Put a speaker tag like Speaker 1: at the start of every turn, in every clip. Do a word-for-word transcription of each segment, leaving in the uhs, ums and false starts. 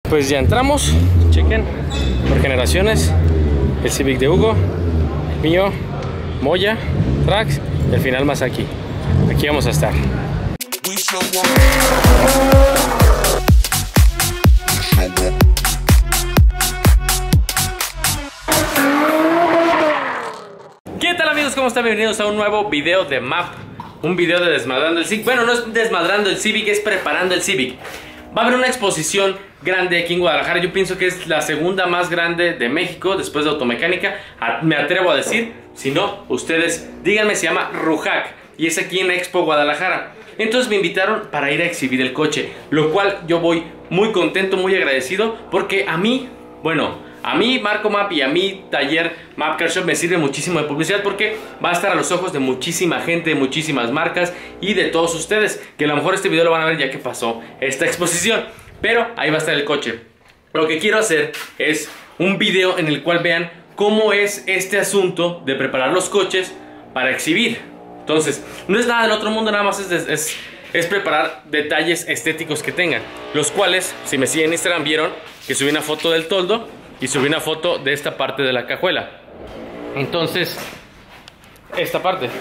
Speaker 1: Pues ya entramos, chequen, por generaciones, el Civic de Hugo, el mío, Moya, Trax, y al final Masaki. Aquí vamos a estar. ¿Qué tal, amigos? ¿Cómo están? Bienvenidos a un nuevo video de Map. Un video de desmadrando el Civic. Bueno, no es desmadrando el Civic, es preparando el Civic. Va a haber una exposición grande aquí en Guadalajara. Yo pienso que es la segunda más grande de México después de Automecánica. Me atrevo a decir, si no, ustedes díganme, se llama RUJAC y es aquí en Expo Guadalajara. Entonces me invitaron para ir a exhibir el coche, lo cual yo voy muy contento, muy agradecido, porque a mí, bueno, a mí Marco Map y a mí Taller Map Car Shop me sirve muchísimo de publicidad, porque va a estar a los ojos de muchísima gente, de muchísimas marcas y de todos ustedes, que a lo mejor este video lo van a ver ya que pasó esta exposición, pero ahí va a estar el coche. Lo que quiero hacer es un video en el cual vean cómo es este asunto de preparar los coches para exhibir. Entonces, no es nada del otro mundo, nada más es, es, es preparar detalles estéticos que tengan, los cuales, si me siguen en Instagram, vieron que subí una foto del toldo y subí una foto de esta parte de la cajuela. Entonces, esta parte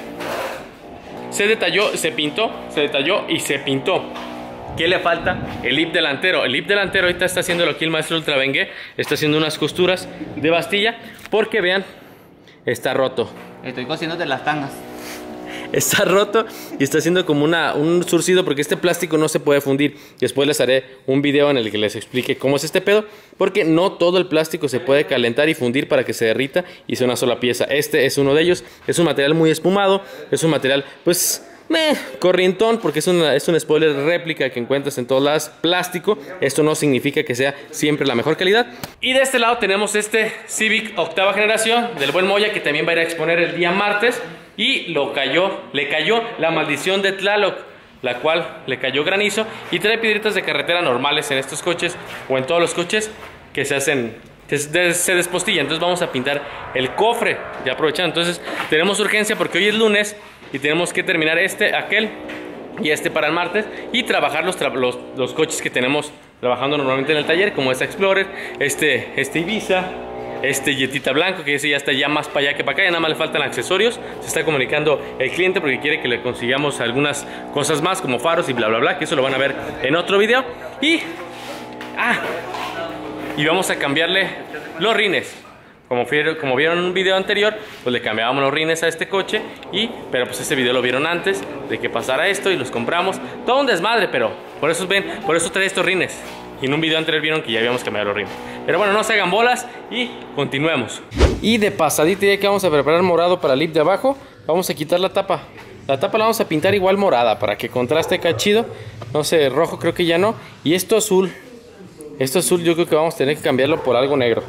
Speaker 1: se detalló, se pintó, se detalló y se pintó. ¿Qué le falta? El lip delantero. El lip delantero ahorita está haciéndolo aquí el maestro Ultravengue. Está haciendo unas costuras de bastilla, porque vean, está roto.
Speaker 2: Estoy cosiéndote las tangas.
Speaker 1: Está roto y está haciendo como una, un surcido, porque este plástico no se puede fundir. Después les haré un video en el que les explique cómo es este pedo, porque no todo el plástico se puede calentar y fundir para que se derrita y sea una sola pieza. Este es uno de ellos. Es un material muy espumado, es un material pues meh, corrientón, porque es, una, es un spoiler réplica que encuentras en todos lados, plástico. Esto no significa que sea siempre la mejor calidad. Y de este lado tenemos este Civic octava generación del buen Moya, que también va a ir a exponer el día martes. Y lo cayó, le cayó la maldición de Tlaloc, la cual le cayó granizo y trae piedritas de carretera normales en estos coches o en todos los coches que se hacen, que se despostillan. Entonces vamos a pintar el cofre, ya aprovechando. Entonces tenemos urgencia porque hoy es lunes y tenemos que terminar este, aquel y este para el martes, y trabajar los, tra los, los coches que tenemos trabajando normalmente en el taller, como este Explorer, este, este Ibiza, este Jetita blanco, que ese ya está ya más para allá que para acá, ya nada más le faltan accesorios. Se está comunicando el cliente porque quiere que le consigamos algunas cosas más, como faros y bla bla bla, que eso lo van a ver en otro video. Y ah, y vamos a cambiarle los rines. Como, como vieron en un video anterior, pues le cambiábamos los rines a este coche, y, pero pues este video lo vieron antes de que pasara esto y los compramos. Todo un desmadre, pero por eso ven, por eso trae estos rines. Y en un video anterior vieron que ya habíamos cambiado los rines. Pero bueno, no se hagan bolas y continuemos. Y de pasadita, ya que vamos a preparar morado para el lip de abajo, vamos a quitar la tapa. La tapa la vamos a pintar igual morada para que contraste acá chido. No sé, rojo creo que ya no. Y esto azul, esto azul yo creo que vamos a tener que cambiarlo por algo negro.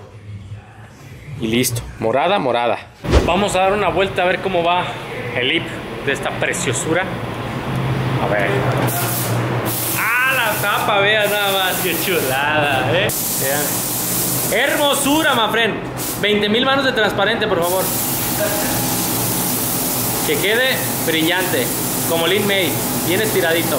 Speaker 1: Y listo, morada, morada. Vamos a dar una vuelta a ver cómo va el lip de esta preciosura. A ver. La tapa, vean nada más, qué chulada, ¿eh? Vean. Hermosura, my friend. veinte mil manos de transparente, por favor. Que quede brillante, como Lin May, bien estiradito.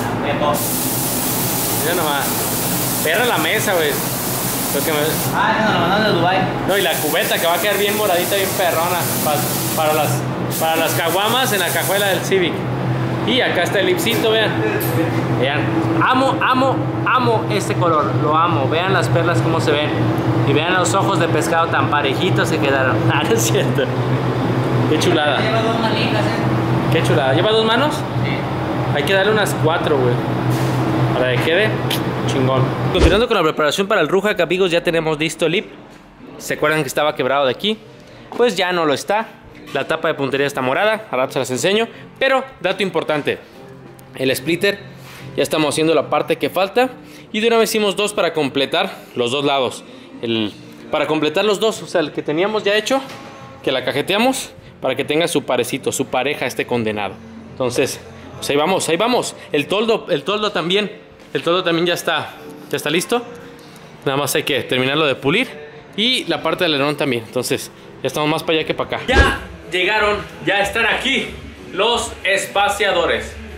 Speaker 1: Mira nomás. Perra la mesa, güey. Me...
Speaker 2: Ah, no, lo mandaron de Dubai.
Speaker 1: No, y la cubeta que va a quedar bien moradita, bien perrona. Para, para las, para las caguamas en la cajuela del Civic. Y acá está el lipcito, vean. Vean, amo, amo, amo este color. Lo amo, vean las perlas cómo se ven. Y vean los ojos de pescado tan parejitos se quedaron. Ah, no es cierto. Qué chulada.
Speaker 2: Lleva dos manitas, ¿eh?
Speaker 1: Qué chulada. ¿Lleva dos manos?
Speaker 2: Sí.
Speaker 1: Hay que darle unas cuatro, güey, para que quede chingón. Continuando con la preparación para el RUJAC, amigos, ya tenemos listo el lip. ¿Se acuerdan que estaba quebrado de aquí? Pues ya no lo está. La tapa de puntería está morada, ahora se las enseño. Pero, dato importante, el splitter, ya estamos haciendo la parte que falta. Y de una vez hicimos dos para completar los dos lados. El, para completar los dos, o sea, el que teníamos ya hecho, que la cajeteamos, para que tenga su parecito, su pareja esté condenado. Entonces, pues ahí vamos, ahí vamos. El toldo, el toldo también, el toldo también ya está, ya está listo. Nada más hay que terminarlo de pulir. Y la parte del alerón también. Entonces, ya estamos más para allá que para acá. Ya llegaron, ya están aquí los espaciadores.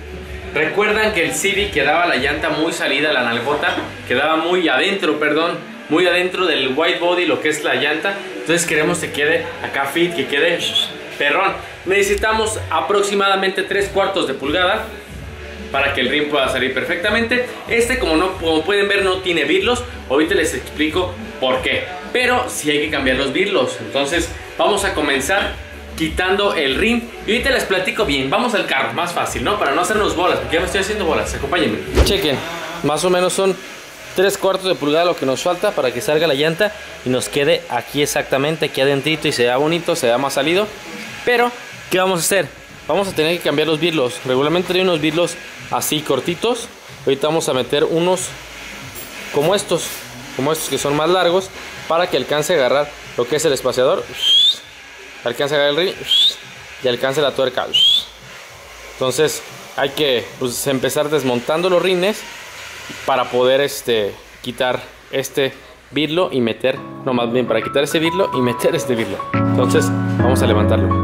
Speaker 1: Recuerdan que el C D quedaba la llanta muy salida, la nalgota quedaba muy adentro, perdón, muy adentro del white body, lo que es la llanta. Entonces queremos que quede acá fit, que quede perrón. Necesitamos aproximadamente tres cuartos de pulgada para que el rin pueda salir perfectamente. Este, como no, como pueden ver, no tiene birlos. Ahorita les explico por qué. Pero sí hay que cambiar los birlos. Entonces vamos a comenzar quitando el rin. Y ahorita les platico bien. Vamos al carro, más fácil, ¿no? Para no hacernos bolas, porque ya me estoy haciendo bolas. Acompáñenme. Chequen, más o menos son tres cuartos de pulgada lo que nos falta para que salga la llanta y nos quede aquí exactamente, aquí adentrito, y se vea bonito, se vea más salido. Pero, ¿qué vamos a hacer? Vamos a tener que cambiar los birlos. Regularmente hay unos birlos así cortitos. Ahorita vamos a meter unos como estos, como estos que son más largos, para que alcance a agarrar lo que es el espaciador, alcance a agarrar el rin y alcance la tuerca. Entonces hay que, pues, empezar desmontando los rines para poder este, quitar este birlo y meter, no, más bien para quitar ese birlo y meter este birlo. Entonces vamos a levantarlo.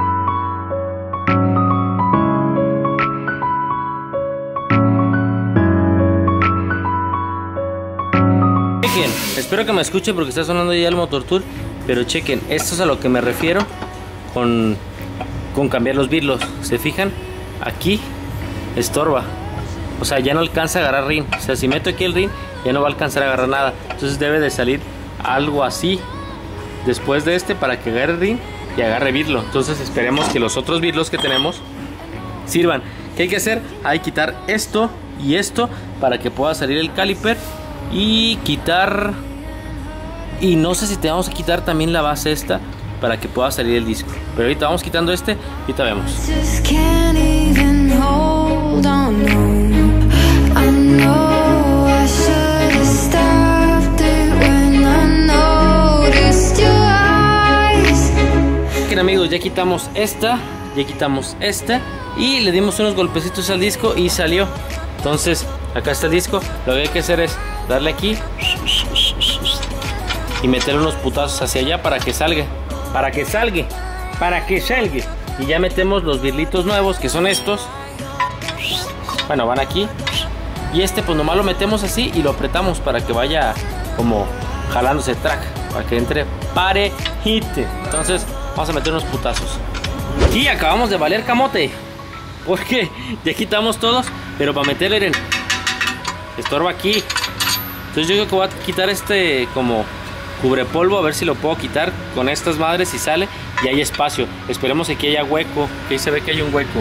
Speaker 1: Chequen, espero que me escuchen porque está sonando ya el motor tool, pero chequen, esto es a lo que me refiero con, con cambiar los birlos. ¿Se fijan? Aquí estorba, o sea, ya no alcanza a agarrar rin. O sea, si meto aquí el rin, ya no va a alcanzar a agarrar nada. Entonces debe de salir algo así después de este para que agarre rin y agarre birlo. Entonces esperemos que los otros birlos que tenemos sirvan. ¿Qué hay que hacer? Hay que quitar esto y esto para que pueda salir el caliper. Y quitar, y no sé si te vamos a quitar también la base esta para que pueda salir el disco. Pero ahorita vamos quitando este y ahorita vemos. Bien, amigos, ya quitamos esta, ya quitamos esta y le dimos unos golpecitos al disco y salió. Entonces acá está el disco. Lo que hay que hacer es darle aquí y meter unos putazos hacia allá para que salga, para que salga, para que salga. Y ya metemos los birlitos nuevos, que son estos. Bueno, van aquí. Y este pues nomás lo metemos así y lo apretamos para que vaya como jalándose el track, para que entre parejite. Entonces vamos a meter unos putazos. Y acabamos de valer camote, porque ya quitamos todos, pero para meterle en estorba aquí. Entonces yo creo que voy a quitar este como cubrepolvo, a ver si lo puedo quitar con estas madres y sale y hay espacio. Esperemos que aquí haya hueco, que ahí se ve que hay un hueco.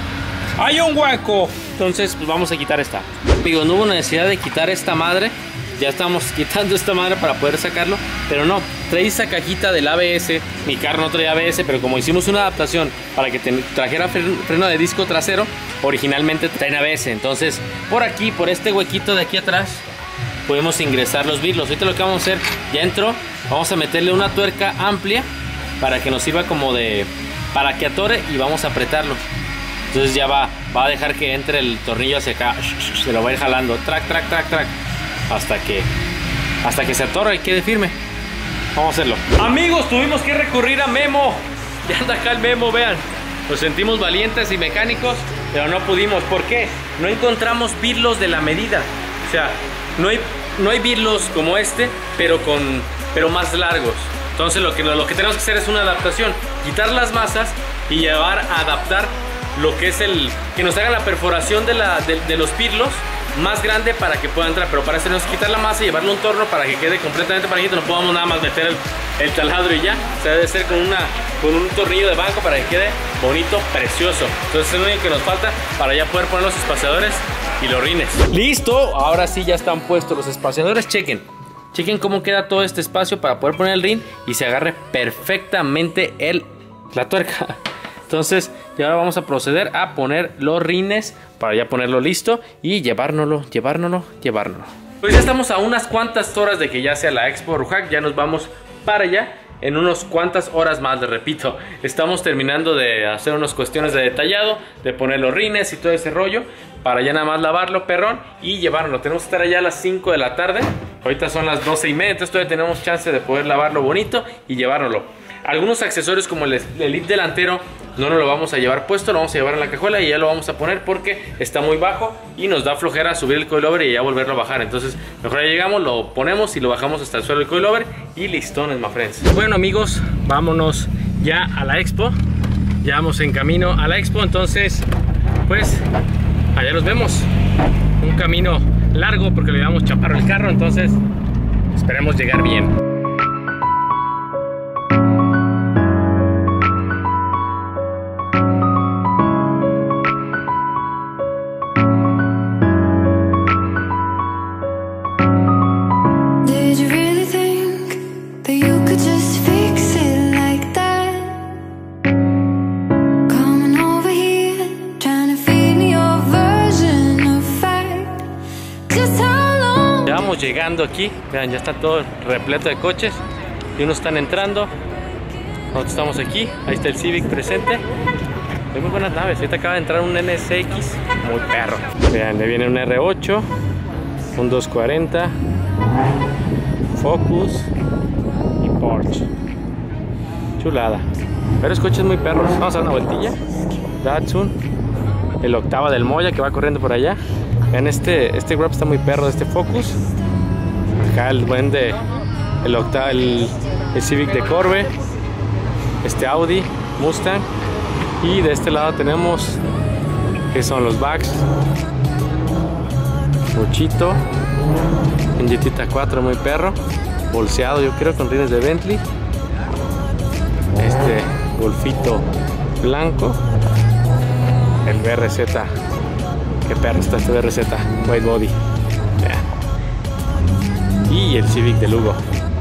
Speaker 1: ¡Hay un hueco! Entonces pues vamos a quitar esta. Digo, no hubo necesidad de quitar esta madre. Ya estamos quitando esta madre para poder sacarlo, pero no, trae esa cajita del A B S. Mi carro no trae A B S, pero como hicimos una adaptación para que te trajera freno de disco trasero, originalmente trae A B S. Entonces por aquí, por este huequito de aquí atrás, podemos ingresar los birlos. Ahorita lo que vamos a hacer, ya entró, vamos a meterle una tuerca amplia para que nos sirva como de, para que atore, y vamos a apretarlo. Entonces ya va, va a dejar que entre el tornillo hacia acá, se lo va a ir jalando, track, track, track, track, hasta que, hasta que se atore y quede firme. Vamos a hacerlo. Amigos, tuvimos que recurrir a Memo. Ya anda acá el Memo, vean. Nos sentimos valientes y mecánicos, pero no pudimos. ¿Por qué? No encontramos birlos de la medida. O sea, no hay, no hay birlos como este, pero, con, pero más largos. Entonces lo que, lo que tenemos que hacer es una adaptación. Quitar las masas y llevar a adaptar lo que es el, que nos hagan la perforación de, la, de, de los birlos más grande para que pueda entrar. Pero para eso tenemos que quitar la masa y llevarle un torno para que quede completamente parejito. No podamos nada más meter el, el taladro y ya. O sea, debe ser con, una, con un tornillo de banco para que quede bonito, precioso. Entonces es lo único que nos falta para ya poder poner los espaciadores y los rines. ¡Listo! Ahora sí ya están puestos los espaciadores. Chequen. Chequen cómo queda todo este espacio para poder poner el rin y se agarre perfectamente el, la tuerca. Entonces, y ahora vamos a proceder a poner los rines para ya ponerlo listo y llevárnoslo, llevárnoslo, llevárnoslo. Pues ya estamos a unas cuantas horas de que ya sea la Expo Rujac. Ya nos vamos para allá en unas cuantas horas más. Les repito, estamos terminando de hacer unas cuestiones de detallado, de poner los rines y todo ese rollo, para ya nada más lavarlo, perrón, y llevárnoslo. Tenemos que estar allá a las cinco de la tarde. Ahorita son las doce y media, entonces todavía tenemos chance de poder lavarlo bonito y llevárnoslo. Algunos accesorios como el, el lip delantero no nos lo vamos a llevar puesto, lo vamos a llevar en la cajuela y ya lo vamos a poner porque está muy bajo y nos da flojera subir el coilover y ya volverlo a bajar. Entonces mejor ya llegamos, lo ponemos y lo bajamos hasta el suelo del coilover y listones, my friends. Bueno amigos, vámonos ya a la expo. Ya vamos en camino a la expo, entonces pues allá nos vemos. Un camino largo porque le llevamos chaparro el carro, entonces esperemos llegar bien. Llegando aquí, vean, ya está todo repleto de coches y unos están entrando, nosotros estamos aquí, ahí está el Civic presente. Hay muy buenas naves, ahorita acaba de entrar un N S X muy perro, vean, le viene un R ocho, un doscientos cuarenta, Focus y Porsche, chulada, varios coches muy perros. Vamos a dar una vueltilla. Datsun, el octava del Moya que va corriendo por allá. Vean, este, este Grab está muy perro de este Focus. Acá el buen de el, octava, el, el Civic de Corve, este Audi Mustang, y de este lado tenemos que son los Bags, Bochito, un Jetita cuatro muy perro, bolseado yo creo con rines de Bentley, este Golfito blanco, el B R Z, qué perro está este B R Z, white body. Y el Civic de Lugo.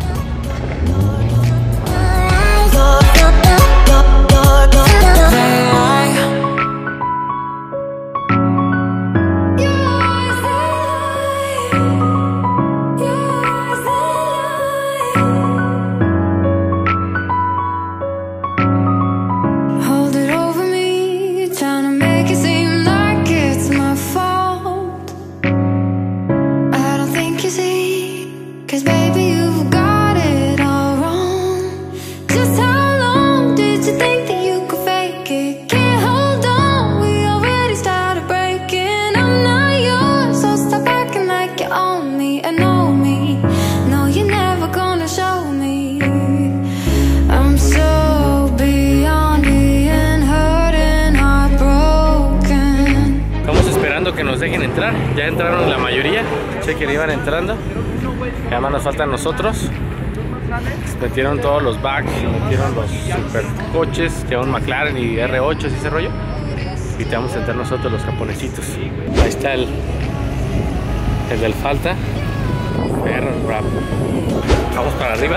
Speaker 1: Que nos dejen entrar, ya entraron la mayoría, chequen, iban entrando, y además nos faltan nosotros. Metieron todos los Bags, metieron los super coches, que un McLaren y R ocho y ese rollo, y te vamos a entrar nosotros los japonesitos. Ahí está el, el del falta, perro, rap. Vamos para arriba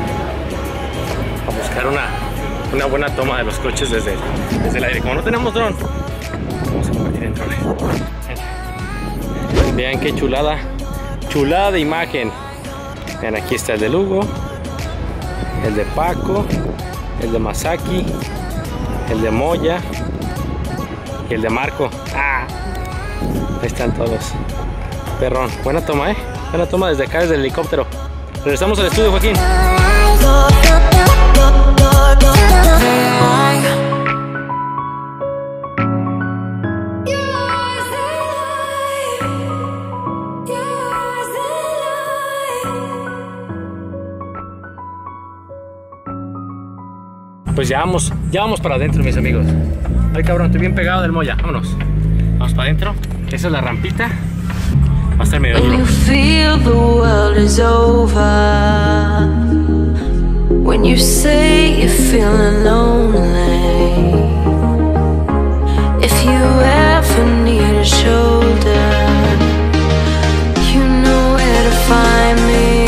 Speaker 1: a buscar una, una buena toma de los coches desde, desde el aire. Como no tenemos dron, vamos a convertir en drones. Vean qué chulada, chulada de imagen. Vean, aquí está el de Lugo, el de Paco, el de Masaki, el de Moya y el de Marco. ¡Ah! Ahí están todos. Perrón, buena toma, eh. Buena toma desde acá, desde el helicóptero. Regresamos al estudio, Joaquín. Pues ya vamos, ya vamos para adentro, mis amigos. Ay, cabrón, estoy bien pegado del Moya. Vámonos. Vamos para adentro. Esa es la rampita. Va a estar medio duro. When you say you're feeling lonely, if you ever need a shoulder, you know where to find me.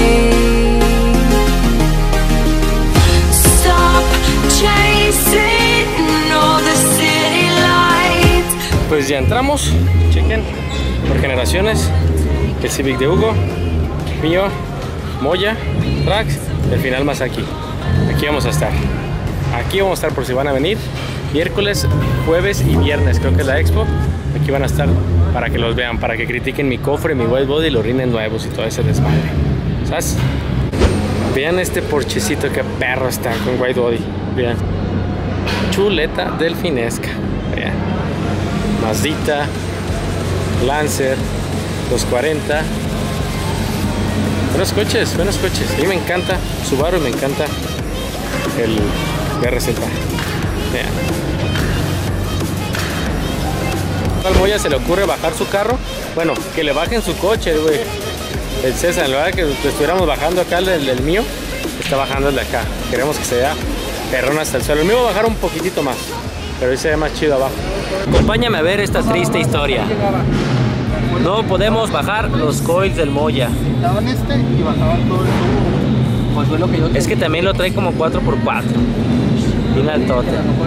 Speaker 1: Stop chasing all the city lights. Pues ya entramos, chequen, por generaciones, el Civic de Hugo, mío, Moya, Trax, el final Masaki. Aquí vamos a estar. Aquí vamos a estar por si van a venir. Miércoles, jueves y viernes creo que es la expo. Aquí van a estar para que los vean, para que critiquen mi cofre, mi white body, los rines nuevos y todo ese desmadre. ¿Sabes? Vean este porchecito, que perro está con white body. Vean. Chuleta delfinesca. Vean. Mazdita, Lancer, dos cuarenta. Buenos coches, buenos coches. A mí me encanta Subaru y me encanta el R Z. Vean. Al Moya se le ocurre bajar su carro. Bueno, que le bajen su coche, güey. El César, en lugar de que estuviéramos bajando acá el del, del mío, está bajando el de acá. Queremos que se vea perrón hasta el suelo. El mío va a bajar un poquitito más, pero ahí se ve más chido abajo.
Speaker 3: Acompáñame a ver esta triste historia. No podemos bajar los coils del Moya.
Speaker 4: Quitaban este y bajaban todo el tubo. Pues fue lo que yo
Speaker 3: Es que también lo trae como cuatro por cuatro. Bien altote.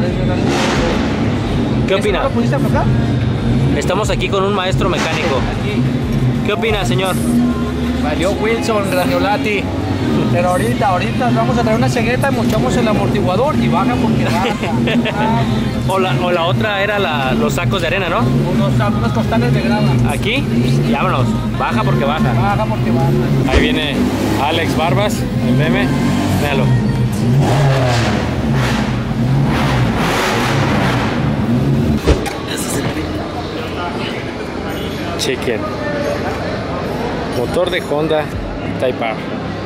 Speaker 3: ¿Qué opina?
Speaker 4: ¿Lo pusiste a aflojar?
Speaker 3: Estamos aquí con un maestro mecánico. ¿Qué opina, señor?
Speaker 4: Valió Wilson, Radiolati. Pero ahorita, ahorita vamos a traer una cegueta, mochamos el amortiguador y baja porque baja.
Speaker 3: O la, o la otra era la, los sacos de arena, ¿no?
Speaker 4: Unos, unos costales de grava.
Speaker 3: Aquí, y vámonos. Baja porque baja.
Speaker 4: Baja porque baja.
Speaker 1: Ahí viene Alex Barbas, el meme. Véalo. Chequen. Motor de Honda Type R.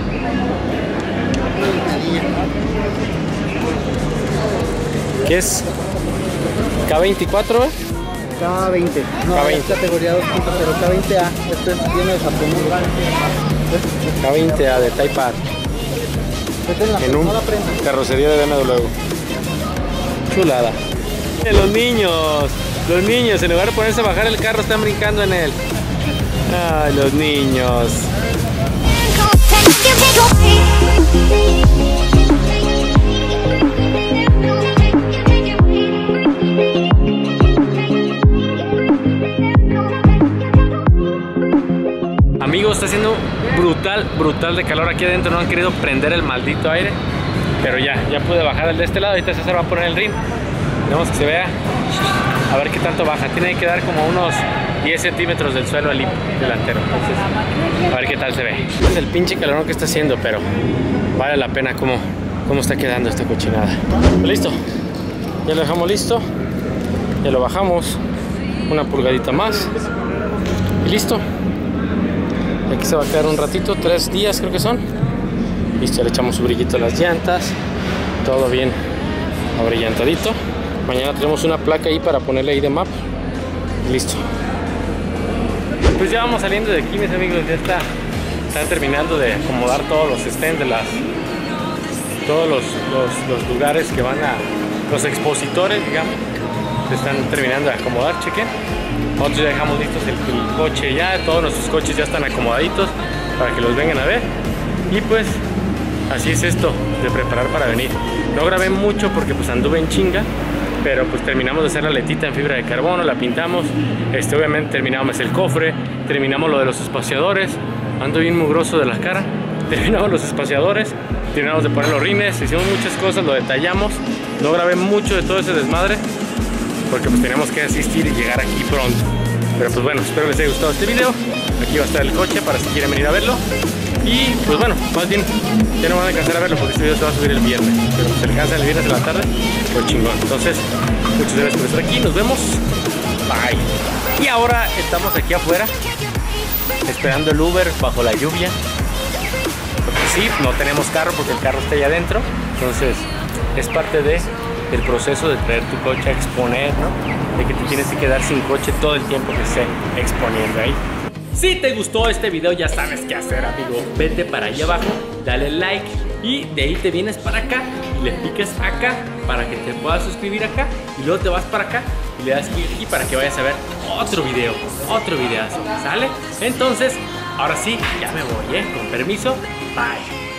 Speaker 1: ¿Qué es? K veinticuatro, ¿eh?
Speaker 4: K veinte. No,
Speaker 1: K veinte.
Speaker 4: es categoría dos punto cero, K veinte A. Esto es, viene de Japón.
Speaker 1: K veinte A de Type R.
Speaker 4: Vete en la
Speaker 1: En un
Speaker 4: no la prendas.
Speaker 1: carrocería de B M W. Chulada. Los niños, los niños, en lugar de ponerse a bajar el carro, están brincando en él. Ay, los niños. Amigos, está haciendo brutal, brutal de calor aquí adentro. No han querido prender el maldito aire, pero ya, ya pude bajar el de este lado. Ahorita César va a poner el rin. Vemos que se vea, a ver qué tanto baja. Tiene que quedar como unos diez centímetros del suelo al delantero. Entonces, a ver qué tal se ve. Es el pinche calor que está haciendo, pero vale la pena cómo, cómo está quedando esta cochinada. Listo, ya lo dejamos listo. Ya lo bajamos una pulgadita más y listo. Aquí se va a quedar un ratito, tres días creo que son. Listo, le echamos su brillito a las llantas. Todo bien abrillantadito. Mañana tenemos una placa ahí para ponerle ahí de map. Listo. Pues ya vamos saliendo de aquí, mis amigos. Ya está, están terminando de acomodar todos los stands de las todos los, los, los lugares que van a los expositores, digamos. Se están terminando de acomodar, chequen. Nosotros ya dejamos listos el, el coche ya, todos nuestros coches ya están acomodaditos para que los vengan a ver. Y pues así es esto de preparar para venir. No grabé mucho porque pues anduve en chinga, pero pues terminamos de hacer la letita en fibra de carbono, la pintamos, este, obviamente terminamos el cofre, terminamos lo de los espaciadores, ando bien mugroso de la cara, terminamos los espaciadores, terminamos de poner los rines, hicimos muchas cosas, lo detallamos. No grabé mucho de todo ese desmadre porque pues tenemos que asistir y llegar aquí pronto. Pero pues bueno, espero les haya gustado este video. Aquí va a estar el coche para si quieren venir a verlo. Y pues bueno, más bien ya no van a alcanzar a verlo porque este video se va a subir el viernes. Pero si alcanza el viernes de la tarde, pues chingón. Entonces, muchas gracias por estar aquí. Nos vemos. Bye. Y ahora estamos aquí afuera esperando el Uber bajo la lluvia. Porque sí, no tenemos carro porque el carro está ahí adentro. Entonces, es parte de el proceso de traer tu coche a exponer, ¿no? De que te tienes que quedar sin coche todo el tiempo que esté exponiendo ahí. Si te gustó este video, ya sabes qué hacer, amigo. Vete para allá abajo, dale like y de ahí te vienes para acá y le piques acá para que te puedas suscribir acá y luego te vas para acá y le das clic aquí para que vayas a ver otro video, otro videazo, ¿sale? Entonces, ahora sí, ya me voy, ¿eh? Con permiso, bye.